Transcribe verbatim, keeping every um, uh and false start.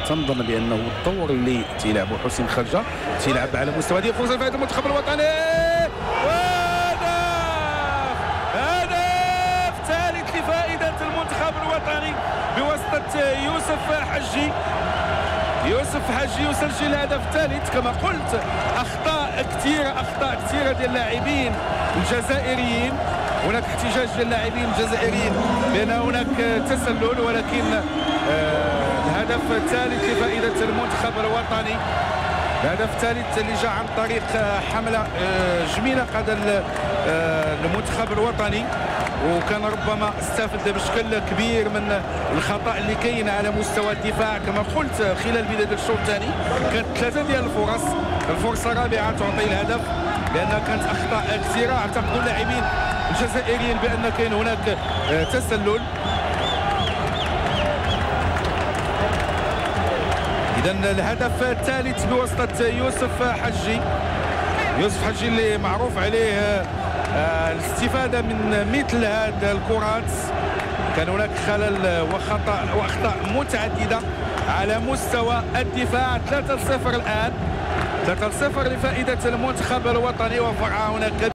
تنظن بانه الدور اللي تيلعبو حسين خرجه تيلعب على مستوى ديال فرصه لفائده المنتخب الوطني. وهدف هدف ثالث لفائده المنتخب الوطني بواسطه يوسف حجي. يوسف حجي يسجل الهدف الثالث. كما قلت اخطاء كثيره اخطاء كثيره ديال اللاعبين الجزائريين. هناك احتجاج ديال اللاعبين الجزائريين بان هناك تسلل، ولكن آه الهدف الثالث لفائده المنتخب الوطني. الهدف الثالث اللي جاء عن طريق حمله آه جميله قاد آه المنتخب الوطني، وكان ربما استفد بشكل كبير من الخطا اللي كاين على مستوى الدفاع. كما قلت خلال بدايه الشوط الثاني كانت ثلاثه ديال الفرص، الفرصه الرابعه تعطي الهدف لانها كانت اخطاء كثيره. اعتقدوا اللاعبين الجزائريين بان كاين هناك تسلل. اذا الهدف الثالث بواسطه يوسف حجي. يوسف حجي اللي معروف عليه الاستفاده من مثل هذه الكرات. كان هناك خلل وخطا واخطاء متعدده على مستوى الدفاع. ثلاثة صفر الان، ثلاثة صفر لفائده المنتخب الوطني. وفرع هناك